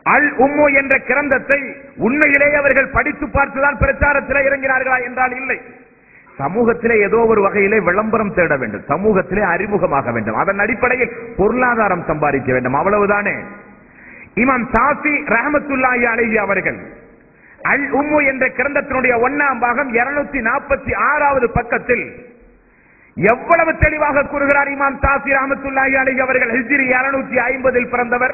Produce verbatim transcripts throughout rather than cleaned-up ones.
அல் உம்மு என்ற கிரந்தத்தை உண்மையிலேயே அவர்கள் படித்து பார்த்துதான் பிரச்சாரத்தில் இறங்கினார்களா என்றால் இல்லை. சமூகத்திலே ஏதோ ஒரு வகையிலே விளம்பரம் தேட வேண்டும், சமூகத்திலே அறிமுகமாக வேண்டும், அதன் அடிப்படையில் பொருளாதாரம் சம்பாதிக்க வேண்டும், அவ்வளவுதானே. இமாம் ஷாஃபி ரஹ்மத்துல்லாஹி அலைஹி அவர்கள் அல் உம்மு என்ற கிரந்தத்தினுடைய ஒன்னாம் பாகம் இருநூத்தி நாற்பத்தி ஆறாவது பக்கத்தில் எவ்வளவு தெளிவாக கூறுகிறார். இமாம் ஷாஃபி ரஹ்மத்துல்லாஹி அலைஹி அவர்கள் ஹிஜ்ரி இருநூத்தி ஐம்பதில் பிறந்தவர்.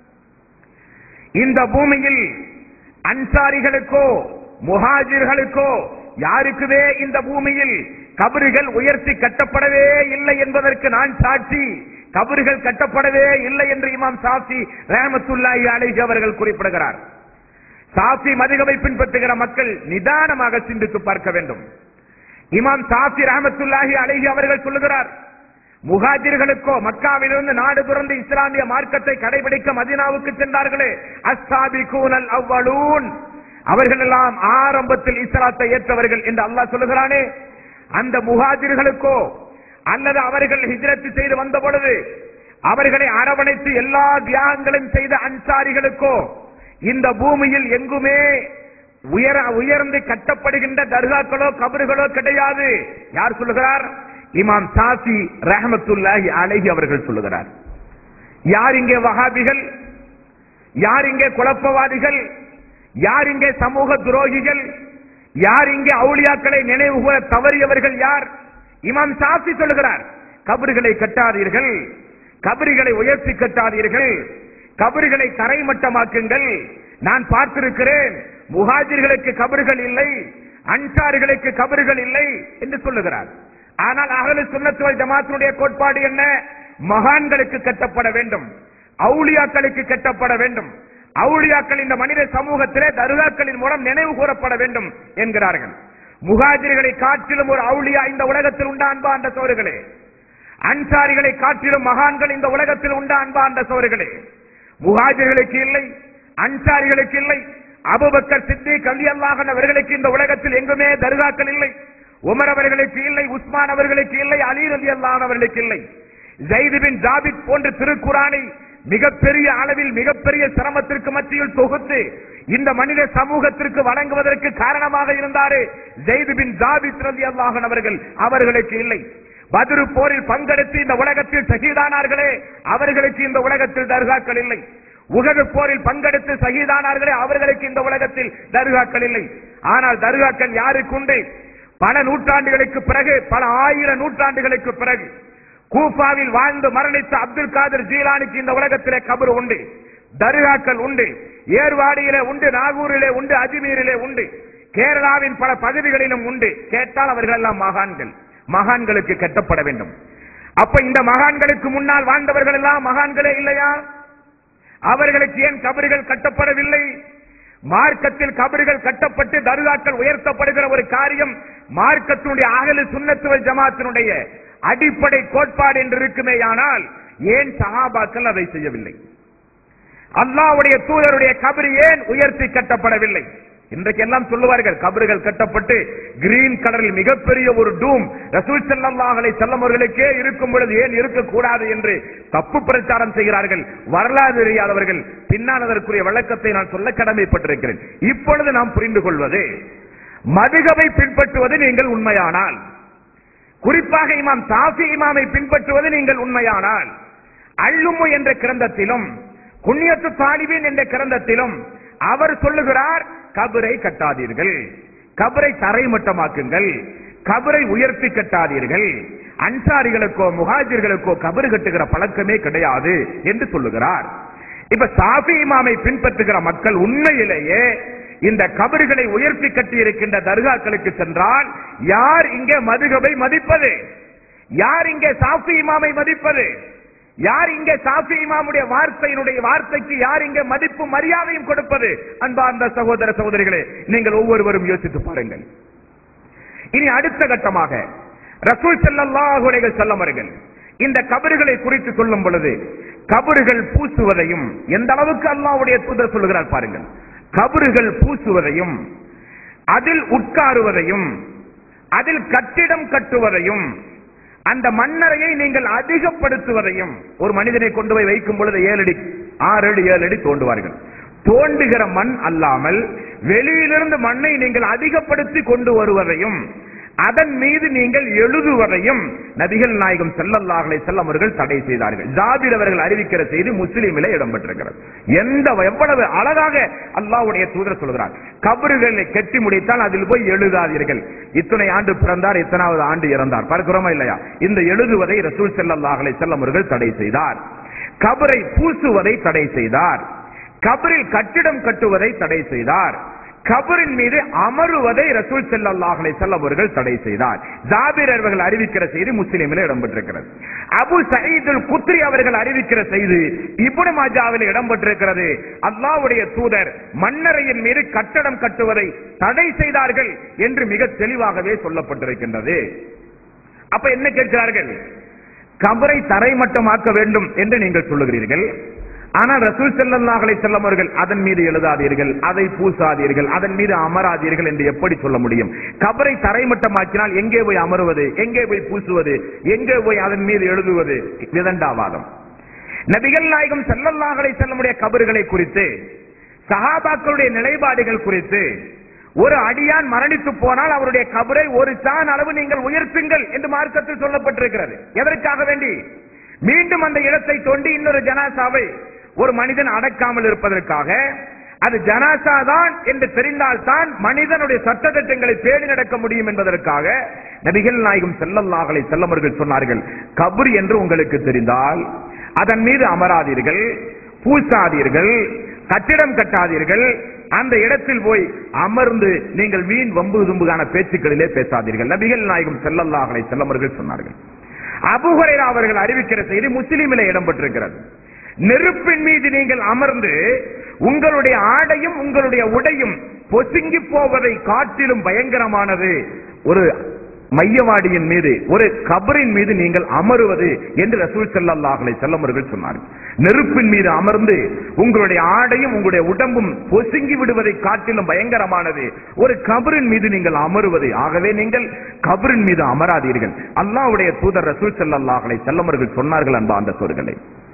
இந்த பூமியில் அன்சாரிகளுக்கோ முஹாஜிர்களுக்கோ யாருக்குவே இந்த பூமியில் கபறுகள் உயர்த்தி கட்டப்படவே இல்லை என்பதற்கு நான் சாட்சி. கபறுகள் கட்டப்படவே இல்லை என்று இமாம் ஷாஃபி ரஹ்மத்துல்லாஹி அலைஹி அவர்கள் குறிப்பிடுகிறார். ஷாஃபி மதுஹபை பின்பற்றுகிற மக்கள் நிதானமாக சிந்தித்து பார்க்க வேண்டும். இமாம் ஷாஃபி ரஹ்மத்துல்லாஹி அலைஹி அவர்கள் சொல்லுகிறார், முஹாஜிர்களுக்கோ மக்காவிலிருந்து நாடு துறந்து இஸ்லாமிய மார்க்கத்தை கடைபிடிக்க மதீனாவுக்கு சென்றார்களே, அஸ்ஸாபிகூனல் அவ்வலூன், அவர்கள் எல்லாம் ஆரம்பத்தில் இஸ்லாத்தை ஏற்றவர்கள் என்று அல்லாஹ் சொல்லுகிறானே, அந்த முஹாஜிர்களுக்கோ அல்லது அவர்கள் ஹிஜ்ரத் செய்து வந்த பொழுது அவர்களை அரவணைத்து எல்லா தியாகங்களையும் செய்த அன்சாரிகளுக்கோ இந்த பூமியில் எங்குமே உயர உயர்ந்து கட்டப்படுகின்ற தர்காக்களோ கபறுகளோ கிடையாது. யார் சொல்லுகிறார்? இமாம் ஷாஃபி ரஹ்மத்துல்லாஹி அலைஹி அவர்கள் சொல்லுகிறார். யார் இங்கே வஹாபிகள்? யார் இங்கே குழப்பவாதிகள்? யார் இங்கே சமூக துரோகிகள்? யார் இங்கே அவுலியாக்களை நினைவு கூற தவறியவர்கள் யார்? இமாம் ஷாஃபி சொல்லுகிறார், கபறுகளை கட்டாதீர்கள், கபறுகளை உயர்த்தி கட்டாதீர்கள், கபறுகளை தரைமட்டமாக்குங்கள். நான் பார்த்திருக்கிறேன், முஹாஜிர்களுக்கு கபறுகள் இல்லை, அன்சாரிகளுக்கு கபறுகள் இல்லை என்று சொல்லுகிறார். ஆனால் அஹ்லு சுன்னத் வல் ஜமாஅத்துடைய கோட்பாடு என்ன? மகான்களுக்கு கட்டப்பட வேண்டும், அவுலியாக்களுக்கு கட்டப்பட வேண்டும், அவுலியாக்கள் இந்த மனித சமூகத்திலே தர்காக்களின் மூலம் நினைவு கூறப்பட வேண்டும் என்கிறார்கள். முஹாஜிர்களை காட்டிலும் ஒரு அவுலியா இந்த உலகத்தில் உண்டா அன்பார்ந்த சோர்களே? அன்சாரிகளை காட்டிலும் மகான்கள் இந்த உலகத்தில் உண்டா அன்பார்ந்த சோர்களே? முஹாஜிர்களுக்கு இல்லை, அன்சாரிகளுக்கு இல்லை, அபூபக்கர் சித்திக் ரலியல்லாஹு அன்ஹு அவர்களுக்கு இந்த உலகத்தில் எங்குமே தர்காக்கள் இல்லை, உமர் அவர்களுக்கு இல்லை, உஸ்மான் அவர்களுக்கு இல்லை, அலி ரலியல்லாஹு அன்ஹு அவர்களுக்கு இல்லை. ஸைத் பின் ஜாபித் போன்ற திருக்குர்ஆனை மிகப்பெரிய அளவில் மிகப்பெரிய சிரமத்திற்கு மத்தியில் தொகுத்து இந்த மனித சமூகத்திற்கு வழங்குவதற்கு காரணமாக இருந்தாரே ஸைத் பின் ஜாபித் ரலியல்லாஹு அன்ஹு அவர்கள், அவர்களுக்கு இல்லை. பத்ரு போரில் பங்கெடுத்து இந்த உலகத்தில் ஷஹீதானார்களே, அவர்களுக்கு இந்த உலகத்தில் தர்காக்கள் இல்லை. உஹது போரில் பங்கெடுத்து ஷஹீதானார்களே, அவர்களுக்கு இந்த உலகத்தில் தர்காக்கள் இல்லை. ஆனால் தர்காக்கள் யாருக்கு உண்டு? பல நூற்றாண்டுகளுக்கு பிறகு, பல ஆயிரம் நூற்றாண்டுகளுக்கு பிறகு கூஃபாவில் வாழ்ந்து மரணித்த அப்துல் காதர் ஜீலானிக்கு இந்த உலகத்திலே கபர் உண்டு, தர்காக்கள் உண்டு. ஏர்வாடியிலே உண்டு, நாகூரிலே உண்டு, அஜ்மீரிலே உண்டு, கேரளாவின் பல பகுதிகளிலும் உண்டு. கேட்டால் அவர்கள் எல்லாம் மகான்கள், மகான்களுக்கு கட்டப்பட வேண்டும். அப்ப இந்த மகான்களுக்கு முன்னால் வாழ்ந்தவர்கள் எல்லாம் மகான்களே இல்லையா? அவர்களுக்கு ஏன் கபறுகள் கட்டப்படவில்லை? மார்க்கத்தில் கபறுகள் கட்டப்பட்டு தர்காக்கள் உயர்த்தப்படுகிற ஒரு காரியம் மார்க்கத்தினுடைய அஹ்லு சுன்னத் வல் ஜமாஅத்தினுடைய அடிப்படை கோட்பாடு என்று இருக்குமேயானால் ஏன் சஹாபாக்கள் அதை செய்யவில்லை? அல்லாஹ்வுடைய தூதருடைய கபர் ஏன் உயர்த்தி கட்டப்படவில்லை? இன்றைக்கு எல்லாம் சொல்லுவார்கள், கபறுகள் கட்டப்பட்டு கிரீன் கலரில் மிகப்பெரிய ஒரு டூம் ரசூல் ஸல்லல்லாஹு அலைஹி வஸல்லம் அவர்களுக்கே இருக்கும் பொழுது ஏன் இருக்கக்கூடாது என்று தப்பு பிரச்சாரம் செய்கிறார்கள். வரலாறு தெரியாதவர்கள். பின்னால் அதற்குரிய விளக்கத்தை நான் சொல்ல கடமைப்பட்டிருக்கிறேன். இப்பொழுது நாம் புரிந்து கொள்வது, மதுஹபை பின்பற்றுவது நீங்கள் உண்மையானால், குறிப்பாக இமாம் ஷாஃபி இமாமை பின்பற்றுவது நீங்கள் உண்மையானால், அல் உம்மு என்ற கிரந்தத்திலும் குன்யத்து தாலிபீன் என்ற கிரந்தத்திலும் அவர் சொல்லுகிறார், கபரை கட்டாதீர்கள், கபரை தரைமட்டமாக்குங்கள், கபரை உயர்த்தி கட்டாதீர்கள், அன்சாரிகளுக்கோ முஹாஜிர்களுக்கோ கபர் கட்டுகிற பழக்கமே கிடையாது என்று சொல்லுகிறார். இப்ப ஷாஃபி இமாமை பின்பற்றுகிற மக்கள் உண்மையிலேயே இந்த கபறுகளை உயர்த்தி கட்டி இருக்கின்ற தர்காக்களுக்கு சென்றால் யார் இங்கே மதுஹபை மதிப்பது? யார் இங்கே ஷாஃபி இமாமை மதிப்பது? யார் இங்கே ஷாஃபி இமாமுடைய வார்த்தையினுடைய வார்த்தைக்கு யார் இங்கே மதிப்பு மரியாதையும் கொடுப்பது? அன்பார்ந்த சகோதர சகோதரிகளே, நீங்கள் ஒவ்வொருவரும் யோசித்து பாருங்கள். இனி அடுத்த கட்டமாக ரசூல் ஸல்லல்லாஹு அலைஹி வஸல்லம் அவர்கள் இந்த கபறுகளை குறித்து சொல்லும் பொழுது கபறுகள் பூசுவதையும் எந்த அளவுக்கு அல்லாஹ்வுடைய தூதர் சொல்லுகிறார் பாருங்கள். கபறுகள் பூசுவதையும், அதில் உட்காருவதையும், அதில் கட்டிடம் கட்டுவதையும், அந்த மண்ணறையை நீங்கள் அதிகப்படுத்துவதையும், ஒரு மனிதனை கொண்டு போய் வைக்கும் பொழுது ஏழு அடி ஆறு அடி ஏழு அடி தோண்டுவார்கள். தோண்டுகிற மண் அல்லாமல் வெளியிலிருந்து மண்ணை நீங்கள் அதிகப்படுத்தி கொண்டு வருவதையும் அதன் மீது நீங்கள் எழுதுவதையும் நபிகள் நாயகம் ஸல்லல்லாஹு அலைஹி வஸல்லம் அவர்கள் தடை செய்தார்கள். ஜாபிர் அவர்கள் அறிவிக்கிற செய்தி முஸ்லிமிலே இடம்பெற்றிருக்கிறது. எந்த எவ்வளவு அழகாக அல்லாஹ்வுடைய தூதர் சொல்கிறார், கபறுகளை கட்டி முடித்தால் அதில் போய் எழுதாதீர்கள். இத்தனை ஆண்டு பிறந்தார், இத்தனாவது ஆண்டு இறந்தார், பார்க்கிறோமா இல்லையா? இந்த எழுதுவதை ரசூல் ஸல்லல்லாஹு அலைஹி வஸல்லம் அவர்கள் தடை செய்தார். கபரை பூசுவதை தடை செய்தார். கபரில் கட்டிடம் கட்டுவதை தடை செய்தார். கபரின் மீது அமருவதை ரசூல் ஸல்லல்லாஹு அலைஹி வஸல்லம் அவர்கள் தடை செய்தார். ஜாபிர் அவர்கள் அறிவிக்கிற செய்தி முஸ்லிமிலே இடம்பெற்றிருக்கிறது. அபு சயீத் அல் குத்ரி அவர்கள் அறிவிக்கிற செய்தி இப்னு மாஜாவில் இடம்பெற்றிருக்கிறது. அல்லாஹ்வுடைய தூதர் மண்ணறையின் மீது கட்டடம் கட்டுவதை தடை செய்தார்கள் என்று மிக தெளிவாகவே சொல்லப்பட்டிருக்கின்றது. அப்ப என்ன கேட்கிறார்கள்? கபரை தரைமட்டமாக்க வேண்டும் என்று நீங்கள் சொல்லுகிறீர்கள். ஆனால் ரசூல் ஸல்லல்லாஹு அலைஹி வஸல்லம் அவர்கள் அதன் மீது எழுதாதீர்கள், அதை பூசாதீர்கள், அதன் மீது அமராதீர்கள் என்று எப்படி சொல்ல முடியும்? கபரை தரைமட்டமாக்கினால் எங்கே போய் அமருவது, எங்கே போய் பூசுவது, எங்கே போய் அதன் மீது எழுதுவது? விதண்டாவாதம். நபிகள் நாயகம் ஸல்லல்லாஹு அலைஹி வஸல்லம் உடைய கபர்களை குறித்து, சஹாபாக்களுடைய நிலைப்பாடுகள் குறித்து, ஒரு அடியான் மரணித்து போனால் அவருடைய கபரை ஒரு சான் அளவு நீங்கள் உயர்த்துங்கள் என்று மார்க்கத்தில் சொல்லப்பட்டிருக்கிறது. எதற்காக வேண்டி? மீண்டும் அந்த இடத்தை தோண்டி இன்னொரு ஜனாசாவை ஒரு மனிதன் அடக்காமல் இருப்பதற்காக. அது ஜனாசா தான் என்று தெரிந்தால் தான் மனிதனுடைய சட்டத்திட்டங்களை பேணி நடக்க முடியும் என்பதற்காக நபிகள் நாயகம் ஸல்லல்லாஹு அலைஹி வஸல்லம் அவர்கள் சொன்னார்கள், கபர் என்று உங்களுக்கு தெரிந்தால் அதன் மீது அமராதீர்கள், பூசாதீர்கள், கட்டிடம் கட்டாதீர்கள், அந்த இடத்தில் போய் அமர்ந்து நீங்கள் வீண் வம்பு தும்புகான பேச்சுக்களிலே பேசாதீர்கள். நபிகள் நாயகம் ஸல்லல்லாஹு அலைஹி வஸல்லம் அவர்கள் சொன்னார்கள். அபூ ஹுரைரா அவர்கள் அறிவிக்கிற செய்தி முஸ்லிமிலே இடம்பெற்றிருக்கிறது. நெருப்பின் மீது நீங்கள் அமர்ந்து உங்களுடைய ஆடையும் உங்களுடைய உடையும் பொசுங்கி போவதை காட்டிலும் பயங்கரமானது ஒரு மையவாடியின் மீது, ஒரு கபரின் மீது நீங்கள் அமருவது என்று ரசூல் ஸல்லல்லாஹு அலைஹி வஸல்லம் அவர்கள் சொன்னார்கள். நெருப்பின் மீது அமர்ந்து உங்களுடைய ஆடையும் உங்களுடைய உடம்பும் பொசுங்கி விடுவதை காட்டிலும் பயங்கரமானது ஒரு கபரின் மீது நீங்கள் அமருவது. ஆகவே நீங்கள் கபரின் மீது அமராதீர்கள். அல்லாஹ்வுடைய தூதர் ரசூல் ஸல்லல்லாஹு அலைஹி வஸல்லம் அவர்கள் சொன்னார்கள். அன்பா அந்த சொற்களை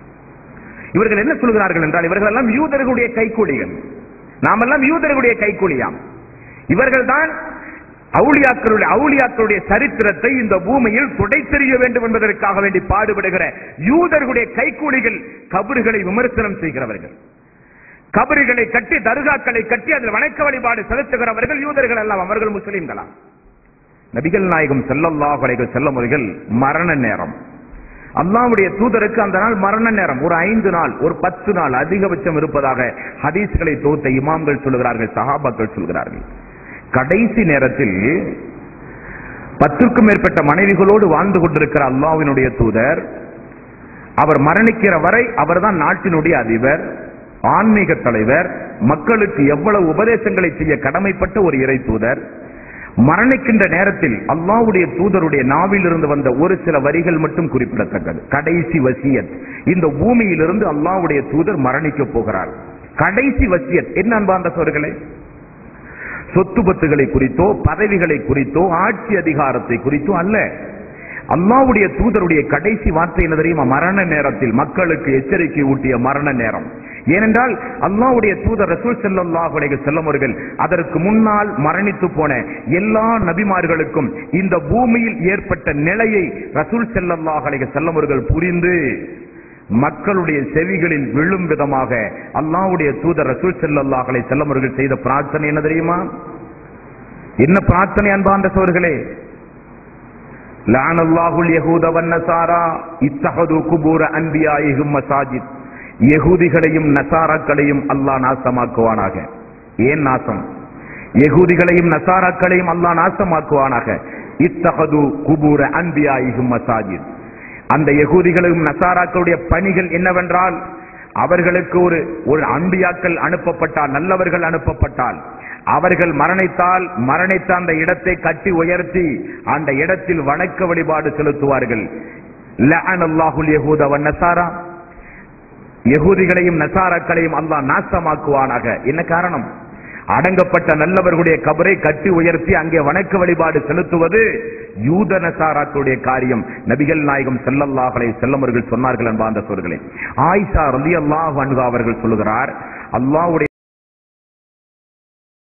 இவர்கள் என்ன சொல்கிறார்கள் என்றால், இவர்கள் எல்லாம் யூதர்களுடைய கைக்கூலிகள், நாமெல்லாம் யூதர்களுடைய கைக்கூலியாம். இவர்கள் தான் அவுலியாக்களுடைய அவுலியாக்களுடைய சரித்திரத்தை இந்த பூமியில் துடைத்தெறிய வேண்டும் என்பதற்காக வேண்டி பாடுபடுகிற யூதர்களுடைய கைக்கூலிகள், கபறுகளை விமர்சனம் செய்கிறவர்கள், கபறுகளை கட்டி தர்காக்களை கட்டி அதில் வணக்க வழிபாடு செலுத்துகிறவர்கள் யூதர்கள் எல்லாம். அவர்கள் முஸ்லிம்களா? நபிகள் நாயகம் ஸல்லல்லாஹு அலைஹி வஸல்லம் அவர்கள் மரண நேரம், அல்லாஹ்வுடைய தூதருக்கு அந்த நாள் மரண நேரம் ஒரு ஐந்து நாள் ஒரு பத்து நாள் அதிகபட்சம் இருப்பதாக ஹதீஸ்களை தொகுத்த இமாம்கள் சொல்கிறார்கள், சஹாபாக்கள் சொல்கிறார்கள். கடைசி நேரத்தில் பத்திற்கும் மேற்பட்ட மனைவிகளோடு வாழ்ந்து கொண்டிருக்கிற அல்லாஹ்வினுடைய தூதர், அவர் மரணிக்கிற வரை அவர்தான் நாட்டினுடைய அதிபர், ஆன்மீக தலைவர், மக்களுக்கு எவ்வளவு உபதேசங்களை செய்ய கடமைப்பட்ட ஒரு இறை தூதர். மரணிக்கின்ற நேரத்தில் அல்லாஹ்வுடைய தூதருடைய நாவில் இருந்து வந்த ஒரு சில வரிகள் மட்டும் குறிப்பிடத்தக்கது. கடைசி வசியத். இந்த பூமியிலிருந்து அல்லாஹ்வுடைய தூதர் மரணிக்க போகிறார். கடைசி வசியத் என்ன அன்பார்ந்த சகோதரர்களே? சொத்து பத்துகளை குறித்தோ பதவிகளை குறித்தோ ஆட்சி அதிகாரத்தை குறித்தோ அல்ல. அல்லாஹ்வுடைய தூதருடைய கடைசி வார்த்தை என்ன தெரியுமா? மரண நேரத்தில் மக்களுக்கு எச்சரிக்கை ஊட்டிய மரண நேரம். ஏனென்றால் அல்லாஹ்வுடைய தூதர் ரசூல் ஸல்லல்லாஹு அலைஹி வஸல்லம் அவர்கள் அதற்கு முன்னால் மரணித்து போன எல்லா நபிமார்களுக்கும் இந்த பூமியில் ஏற்பட்ட நிலையை ரசூல் ஸல்லல்லாஹு அலைஹி வஸல்லம் அவர்கள் புரிந்து மக்களுடைய செவிகளில் விழும் விதமாக அல்லாஹ்வுடைய தூதர் ரசூல் ஸல்லல்லாஹு அலைஹி வஸல்லம் அவர்கள் செய்த பிரார்த்தனை என்ன தெரியுமா? என்ன பிரார்த்தனை அன்பார்ந்த சகோதரர்களே? லஅனல்லாஹுல் யஹூத வன் நஸாரா இத்தஹது குபூர அன்பியாஇஹிம் மசாஜித். யஹூதிகளையும் நஸாராக்களையும் அல்லாஹ் நாசமாக்குவானாக. ஏன் நாசம்? யஹூதிகளையும் நஸாராக்களையும் அல்லாஹ் நாசமாக்குவானாக. இத்தஹது குபூர அன்பியாஇஹிம் மசாஜித். அந்த யகூதிகளும் நசாராக்களுடைய பணிகள் என்னவென்றால், அவர்களுக்கு ஒரு ஒரு அன்பியாக்கள் அனுப்பப்பட்டால், நல்லவர்கள் அனுப்பப்பட்டால், அவர்கள் மரணித்தால் மரணித்த அந்த இடத்தை கட்டி உயர்த்தி அந்த இடத்தில் வணக்க வழிபாடு செலுத்துவார்கள். லஅனல்லாஹுல் யஹூத வன் நஸாரா. யகூதிகளையும் நஸாராக்களையும் அல்லாஹ் நாசமாக்குவானாக. என்ன காரணம்? அடங்கப்பட்ட நல்லவர்களுடைய கபரை கட்டி உயர்த்தி அங்கே வணக்க வழிபாடு செலுத்துவது யூத நஸாராக்களுடைய காரியம். நபிகள் நாயகம் ஸல்லல்லாஹு அலைஹி வஸல்லம் அவர்கள் சொன்னார்கள் அன்பார்ந்த சகோதரர்களே. ஆயிஷா ரலியல்லாஹு அன்ஹா அவர்கள் சொல்கிறார், அல்லாஹ்வுடைய